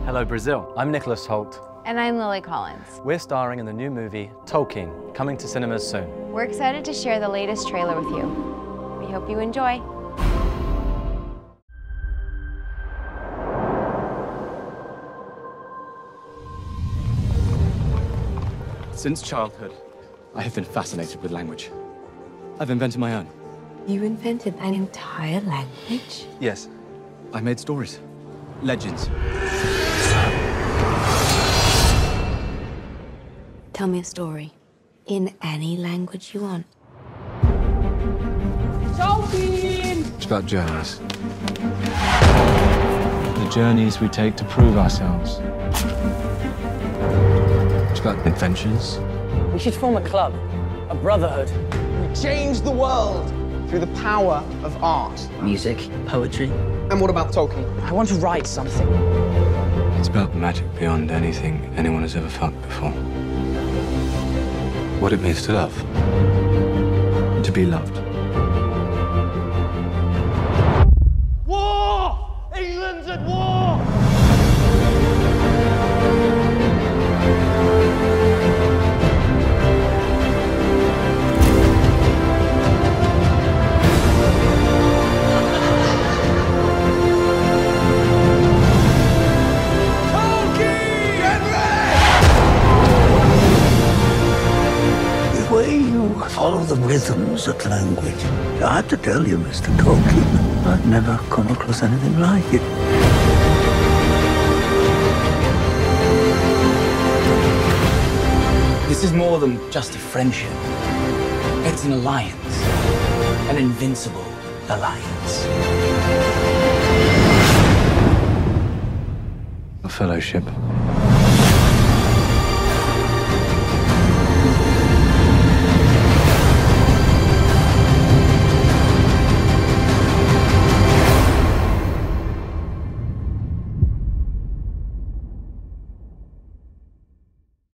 Hello, Brazil. I'm Nicholas Hoult. And I'm Lily Collins. We're starring in the new movie, Tolkien, coming to cinemas soon. We're excited to share the latest trailer with you. We hope you enjoy. Since childhood, I have been fascinated with language. I've invented my own. You invented an entire language? Yes, I made stories, legends. Tell me a story. In any language you want. It's about journeys. The journeys we take to prove ourselves. It's about adventures. We should form a club, a brotherhood. We change the world through the power of art. Music, poetry. And what about Tolkien? I want to write something. It's about magic beyond anything anyone has ever felt before. What it means to love. To be loved. War! England's at war! The way you follow the rhythms of language. I have to tell you, Mr. Tolkien, I've never come across anything like it. This is more than just a friendship. It's an alliance. An invincible alliance. A fellowship.